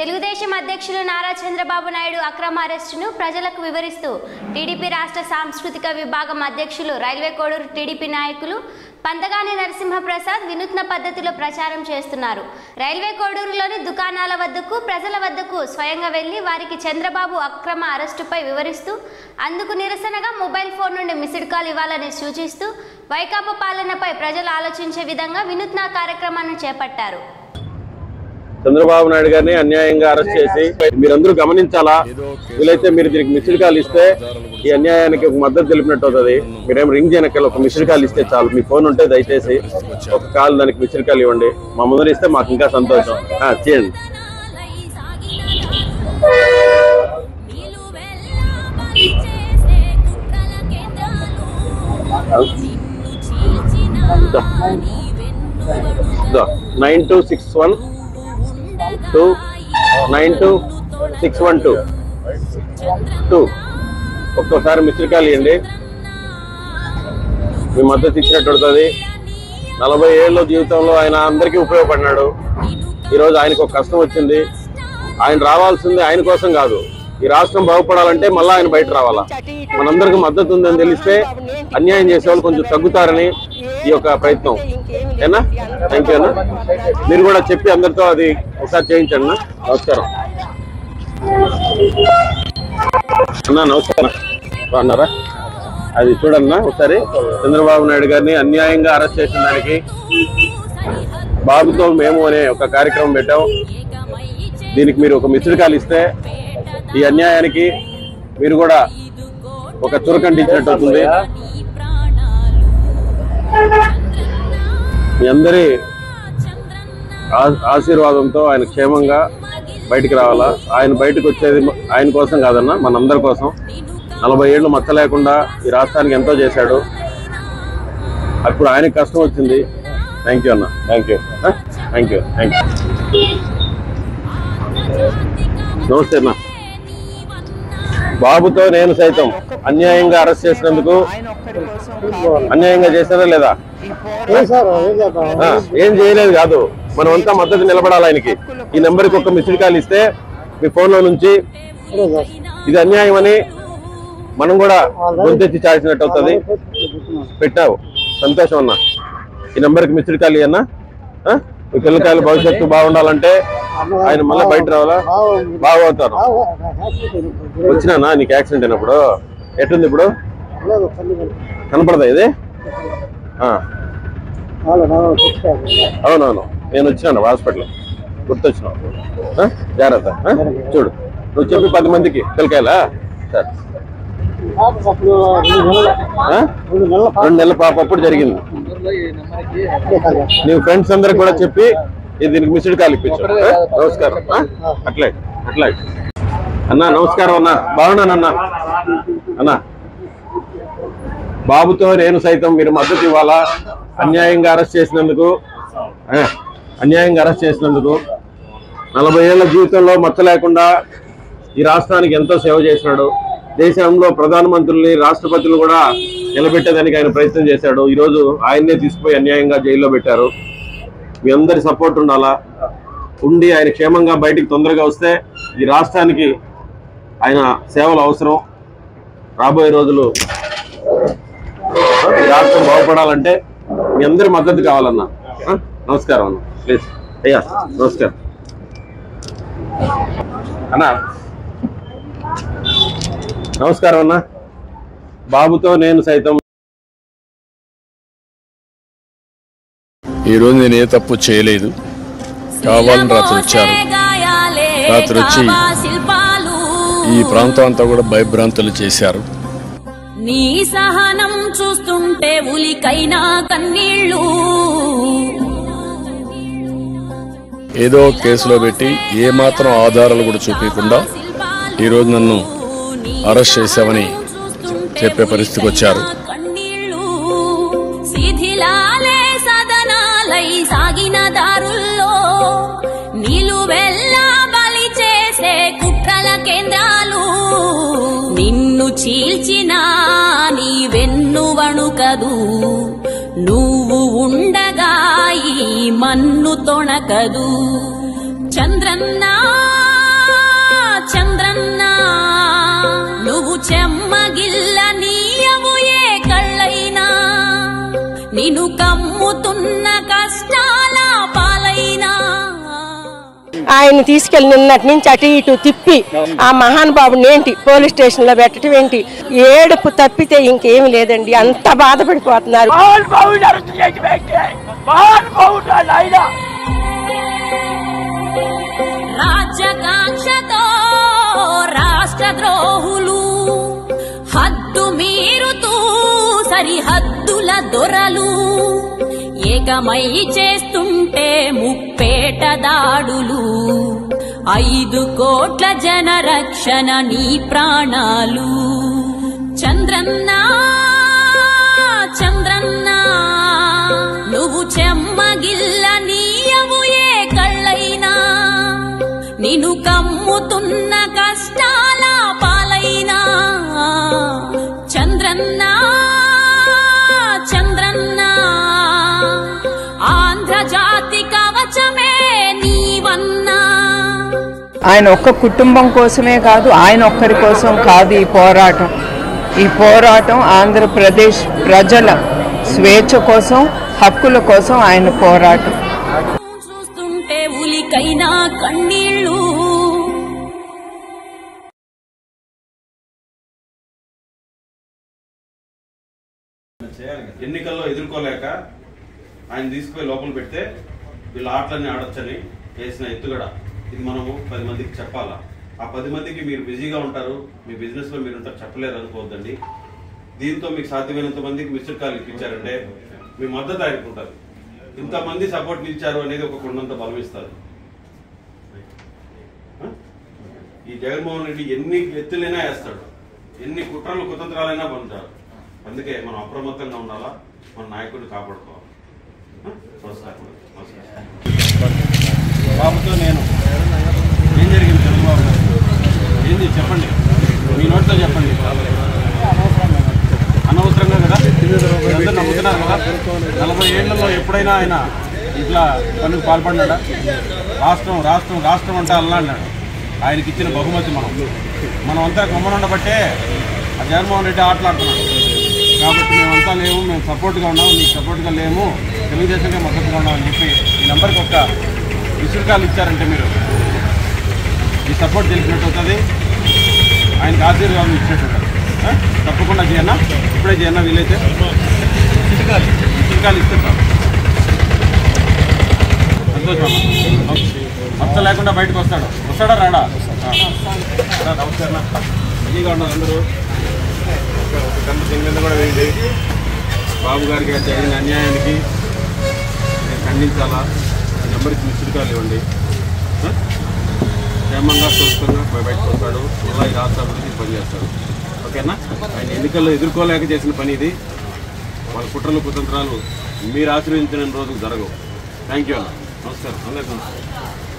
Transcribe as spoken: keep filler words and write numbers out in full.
తెలుగుదేశం అధ్యక్షులు నారా చంద్రబాబు నాయుడు అక్రమ అరెస్టును ప్రజలకు వివరిస్తూ టీడీపీ రాష్ట్ర సాంస్కృతిక విభాగం అధ్యక్షులు రైల్వే కోడూరు టీడీపీ నాయకులు పంతగాని నరసింహప్రసాద్ వినూత్న పద్ధతిలో ప్రచారం చేస్తున్నారు. రైల్వే కోడూరులోని దుకాణాల వద్దకు ప్రజల వద్దకు స్వయంగా వెళ్లి వారికి చంద్రబాబు అక్రమ అరెస్టుపై వివరిస్తూ అందుకు నిరసనగా మొబైల్ ఫోన్ నుండి మిస్డ్ కాల్ ఇవ్వాలని సూచిస్తూ వైకాపా పాలనపై ప్రజలు ఆలోచించే విధంగా వినూత్న కార్యక్రమాన్ని చేపట్టారు. చంద్రబాబు నాయుడు గారిని అన్యాయంగా అరెస్ట్ చేసి మీరందరూ గమనించాలా, వీలైతే మీరు దీనికి మిస్డ్ కాల్ ఇస్తే ఈ అన్యాయానికి ఒక మద్దతు తెలిపినట్టు అవుతుంది. మీరేం రింగ్ చేయనక్కర్లేదు, ఒక మిస్డ్ కాల్ ఇస్తే చాలు. మీ ఫోన్ ఉంటే దయచేసి ఒక కాల్ దానికి మిస్డ్ కాల్ ఇవ్వండి. మా ముందర ఇస్తే మాకు ఇంకా సంతోషం. చేయండి. Nine two six one two nine two six one two two ఒక్కోసారి మిస్డ్ కాల్ ఇవ్వండి. మీ మద్దతు ఇచ్చినట్టు ఉంటుంది. నలభై ఏళ్ళ జీవితంలో ఆయన అందరికీ ఉపయోగపడినాడు. ఈరోజు ఆయనకు ఒక కష్టం వచ్చింది. ఆయన రావాల్సింది ఆయన కోసం కాదు, ఈ రాష్ట్రం బాగుపడాలంటే మళ్ళీ ఆయన బయట రావాలా. మనందరికి మద్దతు ఉందని తెలిస్తే అన్యాయం చేసే వాళ్ళు కొంచెం తగ్గుతారని ఈ యొక్క ప్రయత్నం. ఏనా? థ్యాంక్ యూ అన్న. మీరు కూడా చెప్పి అందరితో అది ఒకసారి చేయించండి అన్న. నమస్కారం అన్నా. నమస్కారం అన్నారా? అది చూడన్నా ఒకసారి. చంద్రబాబు నాయుడు గారిని అన్యాయంగా అరెస్ట్ చేసిన దానికి బాబుతో మేము అనే ఒక కార్యక్రమం పెట్టాం. దీనికి మీరు ఒక మిస్డ్ కాల్ ఇస్తే ఈ అన్యాయానికి మీరు కూడా ఒక చురకంటించినట్టు అవుతుంది. మీ అందరి ఆశీర్వాదంతో ఆయన క్షేమంగా బయటికి రావాలా. ఆయన బయటకు వచ్చేది ఆయన కోసం కాదన్నా, మనందరి కోసం. నలభై ఏళ్ళు మచ్చ లేకుండా ఈ రాష్ట్రానికి ఎంతో చేశాడు. అప్పుడు ఆయనకు కష్టం వచ్చింది. థ్యాంక్ యూ అన్న. Thank you thank you thank you నమస్తే అన్న. బాబుతో నేను సైతం అన్యాయంగా అరెస్ట్ చేసినందుకు అన్యాయంగా చేశారా లేదా? ఏం చేయలేదు కాదు, మనం అంతా మద్దతు నిలబడాలి ఆయనకి. ఈ నెంబర్కి ఒక మిస్డ్ కాల్ ఇస్తే మీ ఫోన్లో నుంచి ఇది అన్యాయం అని మనం కూడా గొంతెత్తి చాల్సినట్టు అవుతుంది. పెట్టావు, సంతోషం అన్న. ఈ నెంబర్కి మిస్డ్ కాల్ ఇవ్వన్నా. మీ పిల్లకాయల భవిష్యత్తు బాగుండాలంటే ఆయన మళ్ళీ బయట రావాలా. బాగవుతారు. వచ్చినానా నీకు యాక్సిడెంట్ అయినప్పుడు? ఎట్టుంది ఇప్పుడు? కనపడదా ఇది? అవునవును, నేను వచ్చినాను హాస్పిటల్, గుర్తొచ్చినావు. జాగ్రత్త. చూడు, నువ్వు చెప్పి పది మందికి పిల్లకాయలా? సరే. రెండు నెలల పాప అప్పుడు జరిగింది. నీ ఫ్రెండ్స్ అందరికి కూడా చెప్పి దీనికి మిస్డ్ కాల్ ఇప్పించు. నమస్కారం. అట్లే అట్లా అన్నా. నమస్కారం అన్నా. బాగున్నానన్నా. అన్నా, బాబుతో నేను సైతం మీరు మద్దతు ఇవ్వాలా. అన్యాయంగా అరెస్ట్ చేసినందుకు అన్యాయంగా అరెస్ట్ చేసినందుకు నలభై ఏళ్ల జీవితంలో మచ్చ లేకుండా ఈ రాష్ట్రానికి ఎంతో సేవ చేసినాడు. దేశంలో ప్రధానమంత్రుల్ని రాష్ట్రపతులు కూడా నిలబెట్టేదానికి ఆయన ప్రయత్నం చేశాడు. ఈరోజు ఆయన్నే తీసుకుపోయి అన్యాయంగా జైల్లో పెట్టారు. మీ అందరి సపోర్ట్ ఉండాలా. ఉండి ఆయన క్షేమంగా బయటికి తొందరగా వస్తే ఈ రాష్ట్రానికి ఆయన సేవలు అవసరం. రాబోయే రోజులు ఈ రాష్ట్రం బాగుపడాలంటే మీ అందరి మద్దతు కావాలన్నా. నమస్కారం అన్న. ప్లీజ్ అయ్యా. నమస్కారం అన్నా. నమస్కారం అన్న. బాబుతో నేను సైతం. ఈరోజు నేను ఏ తప్పు చేయలేదు. కావాలని రాత్రి వచ్చారు. రాత్రి వచ్చి ఈ ప్రాంతం అంతా కూడా భయభ్రాంతులు చేశారు. నీ సహనం చూస్తుంటే ఉలికైనా కన్నీళ్ళు. ఏదో కేసులో పెట్టి ఏ మాత్రం ఆధారాలు కూడా చూపించకుండా ఈరోజు నన్ను అరెస్ట్ చేశామని చెప్పే పరిస్థితికి వచ్చారు. శిథిలాలే సదనాలై సాగిన దారుల్లో నిలువెల్లా బలి చేసే కుట్రల కేంద్రాలు. నిన్ను చీల్చిన నీ వెన్ను వణుకదు. నువ్వు ఉండగా ఈ మన్ను తొణకదు. చంద్రన్నా కమ్ముతున్న కష్టాల పాలైనా ఆయన తీసుకెళ్లి నిన్నటి నుంచి అటు ఇటు తిప్పి ఆ మహానుభావుని ఏంటి పోలీస్ స్టేషన్ లో పెట్టడం ఏంటి, ఏడుపు తప్పితే ఇంకేమి లేదండి. అంత బాధపడిపోతున్నారు. రాజ్యకాంక్షతో రాష్ట్ర ద్రోహులు హద్దు మీరుతూ సరిహద్దుల దొరలు ఏకమై చేస్తుంటే ముప్పేట దాడులు, ఐదు కోట్ల జన రక్షణ నీ ప్రాణాలు. చంద్రన్న చంద్రన్న నువ్వు చెమ్మగిల్ల నీయవు ఏ కళ్ళైనా, నిన్ను కమ్ముతున్న కష్టాల పాలైనా. చంద్రన్న చంద్రన్న ఆంధ్రజాతి కవచమే నీవన్నా. ఆయన ఒక్క కుటుంబం కోసమే కాదు, ఆయన ఒక్కరి కోసం కాదు ఈ పోరాటం. ఈ పోరాటం ఆంధ్రప్రదేశ్ ప్రజల స్వేచ్ఛ కోసం, హక్కుల కోసం ఆయన పోరాటం. చూస్తుంటే ఉలికైనా కన్నీళ్ళు. ఎన్నికల్లో ఎదుర్కోలేక ఆయన తీసుకుపోయి లోపల పెడితే వీళ్ళ ఆటలన్నీ ఆడొచ్చని వేసిన ఎత్తుగడ ఇది మనము పది మందికి చెప్పాలా. ఆ పది మందికి మీరు బిజీగా ఉంటారు, మీ బిజినెస్లో మీరు ఉంటారు, చెప్పలేరు అనుకోవద్దండి. దీంతో మీకు సాధ్యమైనంత మందికి మిస్డ్ కాల్ ఇప్పించారంటే మీ మద్దతు ఆయనకుంటారు. ఇంతమంది సపోర్ట్ ఇచ్చారు అనేది ఒక కొండంత బలం ఇస్తారు. ఈ జగన్మోహన్ రెడ్డి ఎన్ని ఎత్తులైనా వేస్తాడు, ఎన్ని కుట్రలు కుతంత్రాలైనా పొందుతారు. అందుకే మనం అప్రమత్తంగా ఉండాలా, మన నాయకుడిని కాపాడుకోవాలి. నమస్కారం. నమస్కారం. బాబుతో నేను ఏం జరిగింది చంద్రబాబు గారు ఏంది చెప్పండి, మీ నోటితో చెప్పండి. అనవసరంగా కదా అందరూ నమ్ముతున్నారు కదా. నలభై ఏళ్లలో ఎప్పుడైనా ఆయన ఇట్లా పనులకు పాల్పడినాడా? రాష్ట్రం రాష్ట్రం రాష్ట్రం అంటే అల్లా అన్నాడు. ఆయనకి ఇచ్చిన బహుమతి మనం మనం అంతా గమ్మనుండబట్టే ఆ జగన్మోహన్ రెడ్డి ఆటలాడుతున్నాడు. కాబట్టి మేమంతా లేము, మేము సపోర్ట్గా ఉన్నాము, నీకు సపోర్ట్గా లేము, తెలుగుదేశంగా మద్దతుగా ఉన్నామని చెప్పి ఈ నెంబర్కి ఒక మిస్డ్ కాల్ ఇచ్చారంటే మీరు ఈ సపోర్ట్ తెలిసినట్టు అవుతుంది, ఆయనకి ఆశీర్వాదం ఇచ్చినట్టు ఉంటుంది. తప్పకుండా చేయన్నా, ఇప్పుడే చేయన్నా వీలైతే మిస్డ్ కాల్ మిస్డ్ కాల్ ఇస్తే సంతోషం. మచ్చ లేకుండా బయటకు వస్తాడు, వస్తాడా రాడా? నమస్కారం. బిజీగా ఉన్నారు అందరూ. ఒక గంట దీని మీద కూడా వేయండి. బాబు గారికి జరిగిన అన్యాయానికి నేను ఖండించాలా, నెంబర్కి మిస్డ్ కాల్ ఇవ్వండి. క్షేమంగా సురక్షంగా బయటకు వస్తాడు, మళ్ళీ ఈ రాష్ట్ర అభివృద్ధికి పనిచేస్తాడు. ఓకేనా? ఆయన ఎన్నికల్లో ఎదుర్కోలేక చేసిన పని ఇది. వాళ్ళ కుట్రలు కుతంత్రాలు మీరు ఆశీర్వదించిన రోజుకు జరగవు. థ్యాంక్ యూ అన్న. నమస్కారం. అందరికీ నమస్కారం.